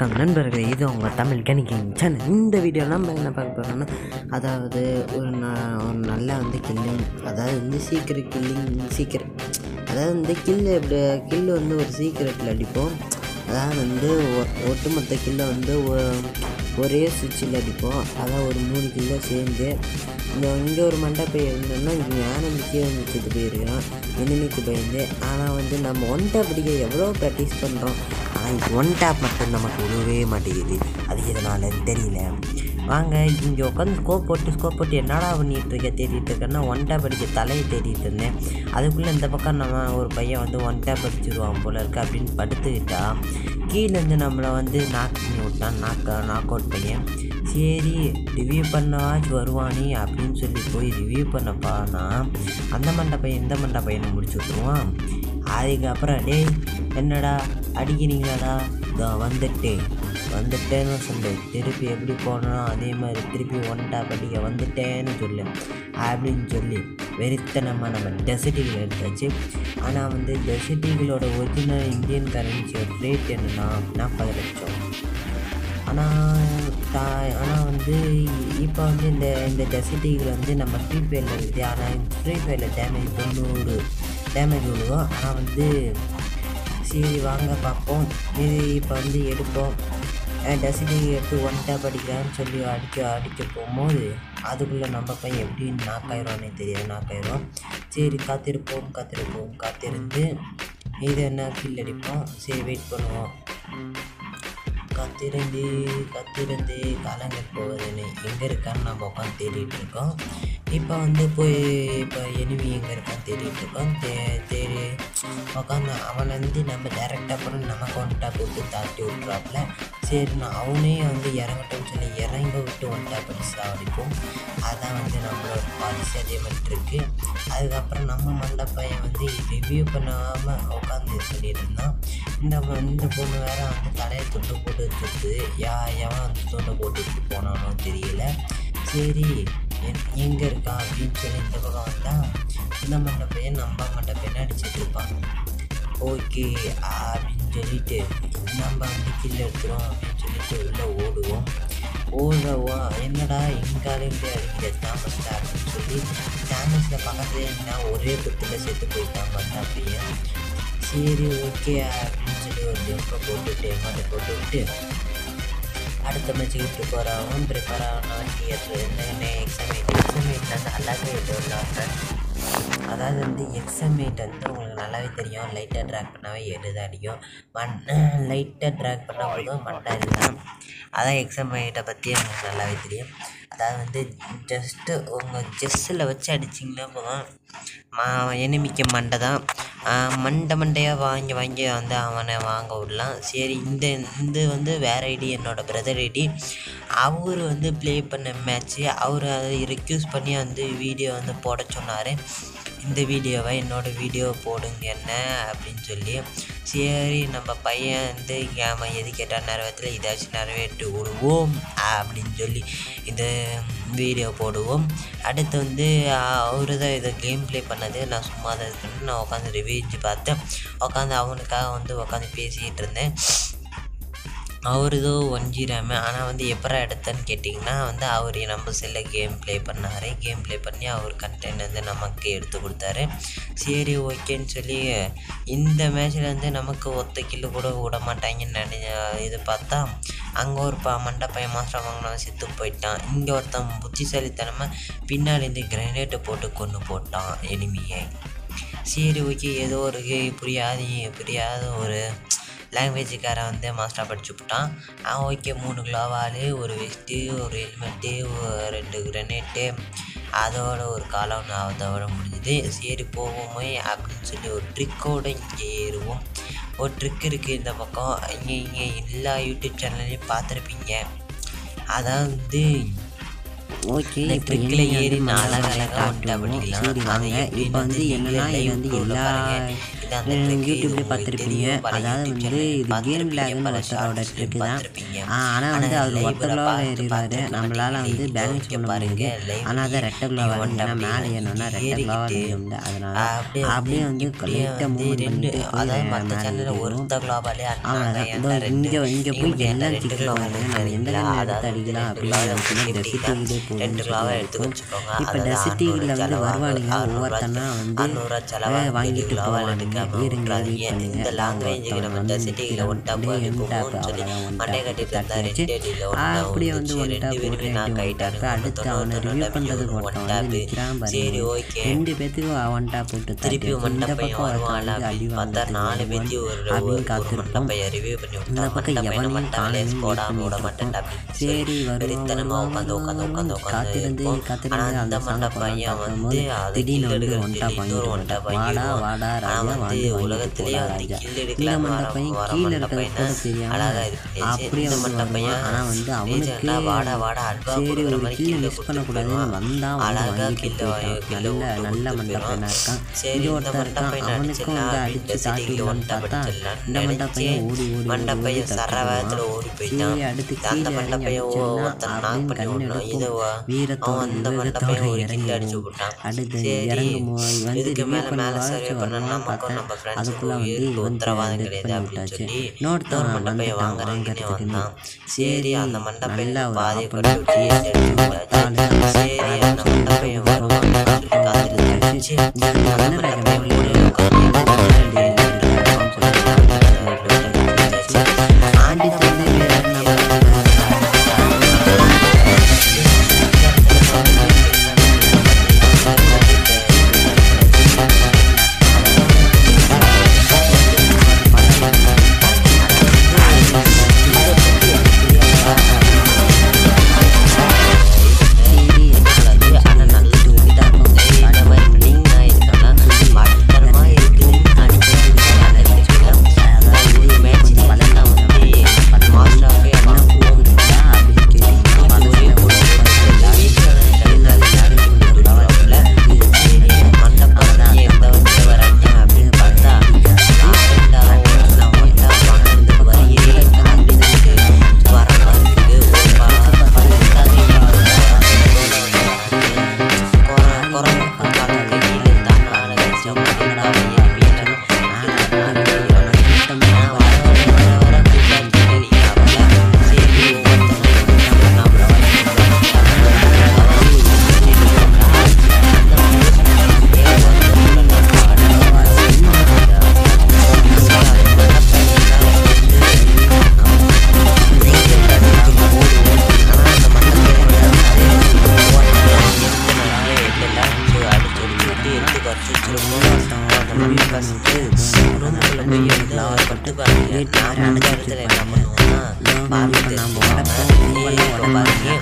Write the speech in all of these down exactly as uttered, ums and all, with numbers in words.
வணக்கம் நண்பர்களே, இது உங்கள் தமிழ் கணிக்கிங் சேனல். இந்த வீடியோ நம்ம என்ன பார்க்க போகிறோம்னா, அதாவது ஒரு ந ஒரு நல்ல வந்து கில்லிங், அதாவது வந்து சீக்கிரம் கில்லிங் சீக்கிரம் அதாவது வந்து கில்லு எப்படி கில்லு வந்து ஒரு சீக்கிரட்டில் அடிப்போம். அதாவது வந்து ஒட்டுமொத்த கில்லை வந்து ஒரே சுவிட்சில் அடிப்போம். அதாவது ஒரு மூணு கிலோ சேர்ந்து இந்த இங்கே ஒரு மண்டபை இருந்தோம்னா இங்கே யானை கீழே நிற்கிறது போயிருக்கிறோம் எனிமிக்கு பயந்து. ஆனால் வந்து நம்ம ஒன் டேப் அடிக்க எவ்வளோ ப்ராக்டிஸ் பண்ணுறோம், ஆனால் இது ஒன் டேப் மட்டும் நமக்கு விழுவே மாட்டேங்குது. அது எதனாலன்னு தெரியல. வாங்க இங்கே உட்காந்து ஸ்கோப் போட்டு ஸ்கோப் போட்டு என்னடா பண்ணிகிட்டு இருக்க தேடிட்டு இருக்கேன்னா ஒன் டேப் அடிக்க தலையை தேடிட்டு இருந்தேன். அதுக்குள்ளே இந்த பக்கம் நம்ம ஒரு பையன் வந்து ஒன் டேப் அடிச்சிடுவான் போல இருக்குது அப்படின்னு படுத்துக்கிட்டா கீழேருந்து நம்மளை வந்து நாக் பண்ணி விட்டான். நாக் நாக் அவுட் பையன். சரி ரிவ்யூ பண்ணவாச்சு வருவானே அப்படின்னு சொல்லி போய் ரிவ்யூ பண்ணப்பானா அந்த மண்டை பையன் இந்த மண்டை பையனை முடிச்சு விட்ருவான். அதுக்கப்புறம் டேய் என்னடா அடிக்கிறீங்களாடா, இதோ வந்துட்டேன் வந்துட்டேன்னு சொல்லு, திருப்பி எப்படி போனோம் அதே மாதிரி திருப்பி ஒன் டேப் அடிக்க வந்துட்டேன்னு சொல்லு அப்படின்னு சொல்லி வெறித்தனமாக நம்ம டெசர்ட்டிகள் எடுத்தாச்சு. ஆனால் வந்து டெசர்ட்டிகளோட ஒரிஜினல் இந்தியன் கரன்சியோட ரேட் என்னன்னா நாற்பது லட்சம். ஆனால் தா ஆனால் வந்து இப்போ வந்து இந்த இந்த டெசர்ட்டிகள் வந்து நம்ம ஃப்ரீ ஃபயரில் இருக்குது. ஆனால் ஃப்ரீ ஃபயரில் டேமேஜ் தொண்ணூறு டேமேஜ் விழுவோம். ஆனால் வந்து சரி வாங்க பார்ப்போம். இது இப்போ வந்து எடுப்போம். டெசிட்டி எடுத்து ஒன் டேப் அடிக்கிறான்னு சொல்லி அடிக்க அடிக்க போகும்போது அதுக்குள்ளே நம்ம பையன் எப்படி நாக்காயிரோன்னே தெரியாது நாக்காயிரும். சரி காத்திருப்போம் காத்திருப்போம் காத்திருந்து இது என்ன கில் அடிப்போம். சரி வெயிட் பண்ணுவோம். காத்திருந்து காத்திருந்து காலங்கள் போவதுன்னு எங்கே இருக்கான்னு நம்ம உட்காந்து தேடிட்டு இருக்கோம். இப்போ வந்து போய் இப்போ எனிமி எங்கே இருக்கான்னு தேடிட்டு இருக்கோம். தே தேடி உட்காந்து அவனை வந்து நம்ம டேரெக்டாக போனால் நமக்கு ஒன்ட்டா போட்டு தாட்டி விட்றாப்புல. சரி நான் அவனே வந்து இறங்கட்டும்னு சொல்லி இறங்க விட்டு ஒன்ட்டா படிச்சு அடிப்போம். அதான் வந்து நம்மளோட பாலிசி அதே மாதிரி இருக்குது. அதுக்கப்புறம் நம்ம மண்ட பையன் வந்து ரிவ்யூ பண்ணாமல் உட்காந்து சொல்லிட்டு இருந்தான். இந்த இந்த பொண்ணு வேறு வந்து தலையை துண்டு போட்டு வச்சுருக்குது. யா எவன் வந்து துண்டை போட்டுட்டு போனானோ தெரியல. சரி எங்கே இருக்கான் அப்படின்னு சொல்லி இந்த பக்கம் வந்தால் இந்த மண்ட பையன் நம்ம மண்ட பையனை அடிச்சுட்டு இருப்பான். ஓகே அப்படின்னு சொல்லிட்டு நம்ம வந்து கில் எடுத்துகிறோம் அப்படின்னு சொல்லிட்டு உள்ளே ஓடுவோம். ஓடுறவா என்னடா எங்காலேருந்து அடிக்கிற தாமஸ் அப்படின்னு சொல்லி தாமஸில் பக்கத்துல இருந்தால் ஒரே குத்தில் செத்து போயிட்டான் மண்ட பையன். சரி ஓகே அப்படின்னு சொல்லி ஒரு ஜம்பை போட்டுவிட்டு மாட்டை போட்டு விட்டு அடுத்த மேட்ச்சுக்கு ப்ரிப்பேர் ஆகும். ப்ரிப்பேர் ஆகணும் என்ன எக்ஸாமேட் எக்ஸாமேட் வந்து நல்லாவே விளாட்றேன். அதாவது வந்து எக்ஸாமேட் வந்து உங்களுக்கு நல்லாவே தெரியும். லைட்டாக ட்ராக் பண்ணாவே எதுதான் அடிக்கும். மண் லைட்டாக ட்ராக் பண்ணால் போதும் மண்டை இதுதான். அதான் எக்ஸாமேட்டை பற்றி எனக்கு நல்லாவே தெரியும். அதாவது வந்து ஜஸ்ட்டு உங்கள் ஜெஸ்ஸில் வச்சு அடிச்சிங்கன்னா போதும் மா எனிமிக்க மண்டை தான். மண்டை மண்டையாக வாங்கி வாங்கி வந்து அவனை வாங்க விடலாம். சரி இந்த இந்த வந்து வேறு ஐடி என்னோடய பிரதர் ஐடி. அவர் வந்து ப்ளே பண்ண மேட்ச்சு அவர் அதை ரெக்யூஸ் பண்ணி வந்து வீடியோ வந்து போட சொன்னார். இந்த வீடியோவை என்னோடய வீடியோ போடுங்க என்ன அப்படின்னு சொல்லி. சரி நம்ம பையன் வந்து கேம எது கேட்டால் நிறைவேற்றல இதாச்சும் நிறைவேற்றி விடுவோம் அப்படின்னு சொல்லி இந்த வீடியோ போடுவோம். அடுத்து வந்து அவரு தான் இதை கேம் ப்ளே பண்ணது. நான் சும்மா தான் இது பண்ணி நான் உட்காந்து ரிவ்யூ பார்த்தேன். உட்காந்து அவனுக்காக வந்து உட்காந்து பேசிக்கிட்டு இருந்தேன். அவர் ஏதோ ஒன் ஜி ரேமு. ஆனால் வந்து எப்பரா எடுத்தேன்னு கேட்டிங்கன்னா வந்து அவர் நம்ம செல்ல கேம் ப்ளே பண்ணார். கேம் ப்ளே பண்ணி அவர் கண்டென்ட் வந்து நமக்கு எடுத்து கொடுத்தாரு. சரி ஓகேன்னு சொல்லி இந்த மேட்ச்சில் வந்து நமக்கு ஒத்த கில்லு கூட விட மாட்டாங்கன்னு நினை இது பார்த்தா அங்கே ஒரு ப மண்டை பையன் மாஸ்டர் வாங்கினவன் செத்து போயிட்டான். இங்கே ஒருத்தன் புத்திசாலித்தனமாக பின்னாடி இந்த கிரனேட்டை போட்டு கொண்டு போட்டான் எனிமியை. சரி ஓகே ஏதோ ஒரு புரியாத புரியாத ஒரு லாங்குவேஜுக்காரன் வந்து மாஸ்டராக படிச்சு விட்டான். ஓகே மூணு கிலோவாலு ஒரு வெஸ்ட்டு ஒரு ஹெல்மெட்டு ரெண்டு கிரனேட்டு அதோட ஒரு காலம் அதோட முடிஞ்சுது. சரி போவோமே அப்படின்னு சொல்லி ஒரு ட்ரிக்கோடு இங்கே ஏறுவோம். ஒரு ட்ரிக் இருக்குது இந்த பக்கம். இங்கே இங்கே எல்லா யூடியூப் சேனல்லையும் பார்த்துருப்பீங்க. அதான் வந்து ஓகே இந்த இப்போ ட்ரிக்கில் என்ன ஏறி வந்து நாலா மலை வேலை காட்டுவோம். சரி வாங்க. இப்போ வந்து என்னன்னா இது வந்து எல்லா யூடியூப்லேயும் பார்த்துருப்பீங்க. அதாவது வந்து இது கேம் லேக்னு ஒருத்தரோட ட்ரிக்கு தான். ஆனால் வந்து அவர் ஒத்தகுலாவில் ஏறிடுவார். நம்மளால் வந்து பேலன்ஸ் பண்ண முடியாது. ஆனால் அதை ரெட்டகுலாக ஏன்னா மேலே ஏறினோன்னா ரெட்டகுலாவாக ஏறிடும்ல. அதனால் அப்படியே வந்து லைட்டாக மூவ்மெண்ட் பண்ணிட்டு போய் மேலே ஏறிடும். அவ்வளோதான். இங்கே இங்கே போய் எல்லாம் சிக்கல் வாங்க நம்ம எந்த கண்ணை எடுத்து அடிக்கலாம் அப்படின்னு டெசிட்டிகிலே போகும். இப்போ டெசிட்டிகில் வந்து வருவானுங்க ஒவ்வொருத்தனா வந்து வாங்கிட்டு போவானுங்க. இருங்க வெயிட் பண்ணுங்க. அப்படியே வந்து ஒன் டாப் போட்டு ரெண்டு டாப் அடுத்து அவனை ரிவ்யூ பண்ணுறதுக்கு ஒருத்தன் வந்து நிற்கிறான் பாருங்க. ரெண்டு பேத்துக்கு ஒன் டாப் போட்டு திருப்பி இந்த பக்கம் ஒருத்தன் வந்து அடி வாங்க அப்படின்னு காத்திருப்போம். இந்த பக்கம் எவனையும் காணவே. சரி வருவான் காத்திருந்து காத்திருந்து அந்த சாங்க பார்க்கும்போது திடீர்னு வந்து ஒன் டாப் வாங்கிட்டு வாடா வாடா ராஜா வந்து உலகத்திலேயே ராஜா. இந்த மண்ட பையன் கீழே இருக்கிறது கூட தெரியாம அப்படியே வந்து வருவான். ஆனால் வந்து அவனுக்கு சரி ஒரு கீழே மிஸ் பண்ணக்கூடாதுன்னு வந்தான் வந்து வாங்கிட்டு போயிட்டான். நல்ல நல்ல மண்ட பையனாக இருக்கான். இது ஒருத்தர் இருக்கான். அவனுக்கும் வந்து அடித்து தாட்டிடலான்னு பார்த்தா இந்த மண்ட பையன் ஓடி ஓடி ஓடி சரி அடுத்து கீழே இறங்கி அடிச்சோன்னா அப்படின்னு கண்ணு எடுப்போம். வீரத்தோட வீரத்தோட இறங்கிடுவோம். அடுத்து இறங்கும் வந்து ரிவ்யூ பண்ண வாச்சு வரலான்னு பார்த்தேன். அதுக்குள்ளே வந்து வந்து டெத் பண்ணி விட்டாச்சு. இன்னொருத்தவன் வந்துட்டான் வாங்கிறதுக்கு. சரி நல்லா ஒரு ஆப்பன்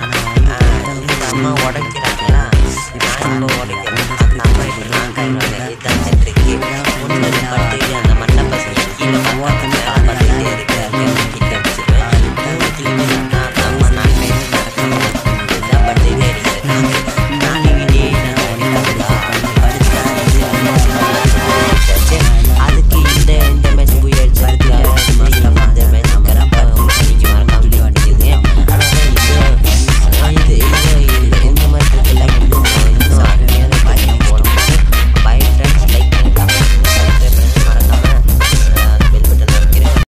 அம்மா உடைக்கிறாங்களா இப்போ உடைக்கிறேன் அந்த அம்மா இப்போ நான் கையில்